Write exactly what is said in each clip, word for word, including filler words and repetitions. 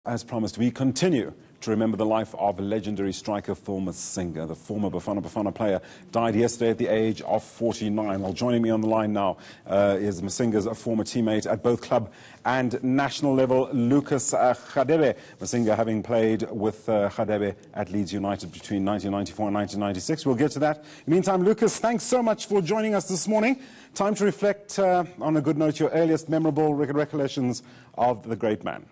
As promised, we continue to remember the life of legendary striker Phil Masinga. The former Bafana Bafana player died yesterday at the age of forty-nine. Well, joining me on the line now uh, is Masinga's former teammate at both club and national level, Lucas uh, Radebe. Masinga having played with uh, Radebe at Leeds United between nineteen ninety-four and nineteen ninety-six. We'll get to that. In the meantime, Lucas, thanks so much for joining us this morning. Time to reflect uh, on a good note, your earliest memorable recollections of the great man.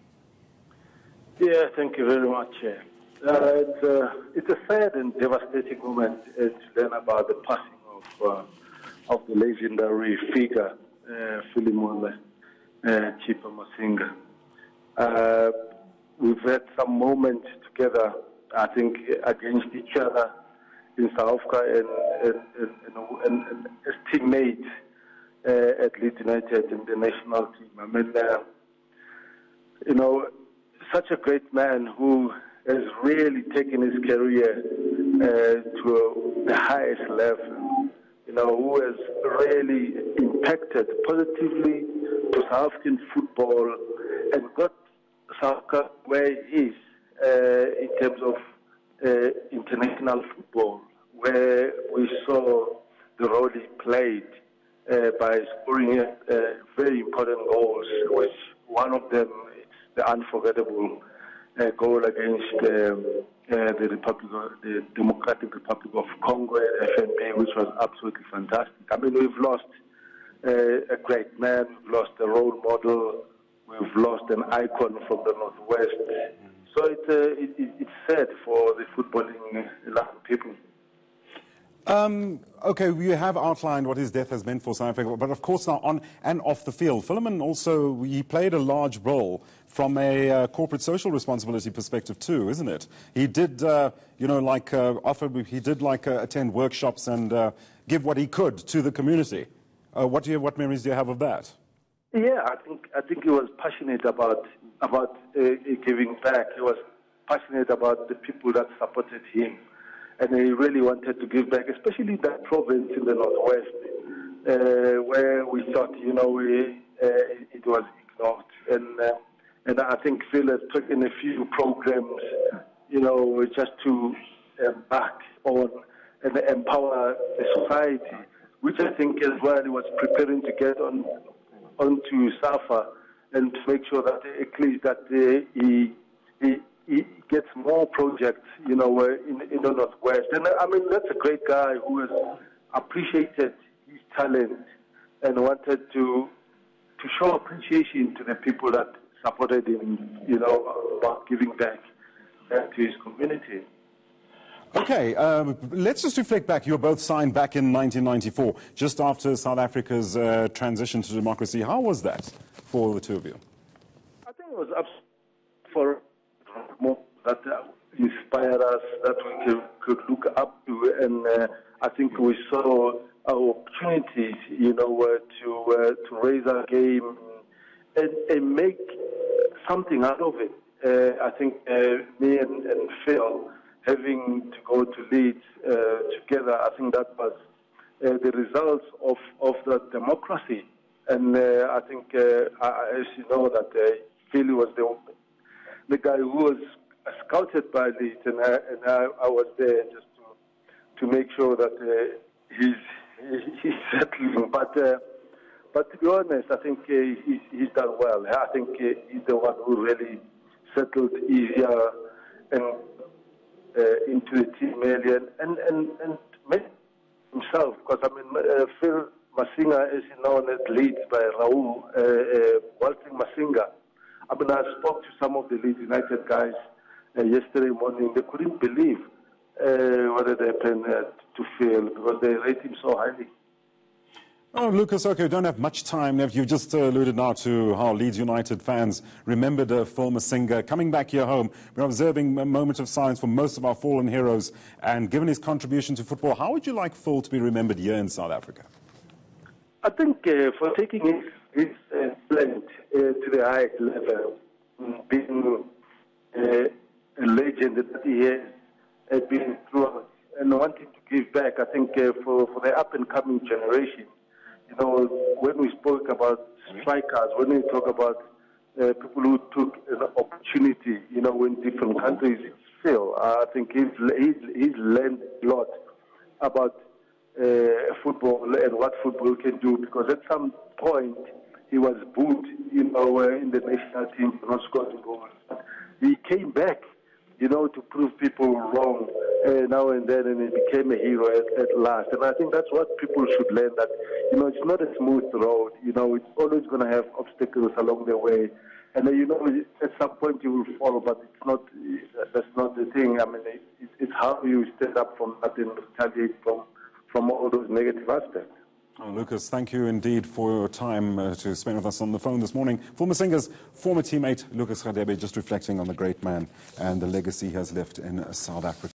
Yeah, thank you very much. Uh, it's, uh, it's a sad and devastating moment uh, to learn about the passing of uh, of the legendary figure, uh, Philemon uh, Chippa Masinga. Uh, we've had some moments together, I think, against each other in South Africa and, and, and, and, and as teammates uh, at Leeds United and the national team. I mean, uh, you know, such a great man who has really taken his career uh, to the highest level, you know, who has really impacted positively to South African football and got South Africa where it is uh, in terms of uh, international football, where we saw the role he played uh, by scoring uh, very important goals, which one of them the unforgettable uh, goal against um, uh, the Republic, of, the Democratic Republic of Congo, F N B, which was absolutely fantastic. I mean, we've lost uh, a great man, we've lost a role model, we've lost an icon from the Northwest. So it's uh, it, it, it's sad for the footballing uh, people. Um, okay, you have outlined what his death has meant for South Africa, but of course now on and off the field, Philemon also, he played a large role from a uh, corporate social responsibility perspective too, isn't it? He did, uh, you know, like uh, offer, he did like uh, attend workshops and uh, give what he could to the community. Uh, what do you, what memories do you have of that? Yeah, I think I think he was passionate about about uh, giving back. He was passionate about the people that supported him. And he really wanted to give back, especially that province in the Northwest, uh, where we thought, you know, we, uh, it was ignored. And uh, and I think Phil has taken a few programs, you know, just to uh, back on and empower the society, which I think as well he was preparing to get on onto SAFA and to make sure that at least that uh, he he. he gets more projects, you know, in, in the Northwest. And I mean, that's a great guy who has appreciated his talent and wanted to to show appreciation to the people that supported him, you know, about giving back uh, to his community. Okay, um, let's just reflect back. You were both signed back in nineteen ninety-four, just after South Africa's uh, transition to democracy. How was that for the two of you? I think it was up for more that uh, inspired us, that we could, could look up to, and uh, I think we saw our opportunities, you know, uh, to uh, to raise our game and, and make something out of it. Uh, I think uh, me and, and Phil having to go to Leeds uh, together, I think that was uh, the results of of the democracy, and uh, I think, uh, I, as you know, that uh, Phil was the the guy who was scouted by Leeds, and I, and I, I was there just to to make sure that uh, he's he's settling. But uh, but to be honest, I think uh, he's he's done well. I think uh, he's the one who really settled easier and uh, into the team early and and and, and made himself. Because I mean, uh, Phil Masinga is known as Leeds by Raul uh, uh, Walter Masinga. I mean, I spoke to some of the Leeds United guys uh, yesterday morning. They couldn't believe uh, what had happened uh, to Phil because they rate him so highly. Oh, Lucas, okay, we don't have much time. You've just uh, alluded now to how Leeds United fans remembered uh, Phil Masinga. Coming back here home, we're observing a moment of silence for most of our fallen heroes. And given his contribution to football, how would you like Phil to be remembered here in South Africa? I think uh, for taking his, his uh, talent uh, to the highest level, being uh, a legend that he has uh, been through and wanting to give back, I think uh, for, for the up-and-coming generation, you know, when we spoke about strikers, when we talk about uh, people who took an opportunity, you know, in different countries fail. I think he's, he's, he's learned a lot about uh, football and what football can do, because at some point he was booed, you know, uh, in the national team for not scoring goals. He came back, you know, to prove people wrong uh, now and then, and he became a hero at, at last. And I think that's what people should learn, that, you know, it's not a smooth road. You know, it's always going to have obstacles along the way. And, uh, you know, at some point you will fall, but it's not, that's not the thing. I mean, it, it's how you stand up from that and retaliate from, from all those negative aspects. Oh, Lucas, thank you indeed for your time uh, to spend with us on the phone this morning. Former Singer's former teammate Lucas Radebe, just reflecting on the great man and the legacy he has left in South Africa.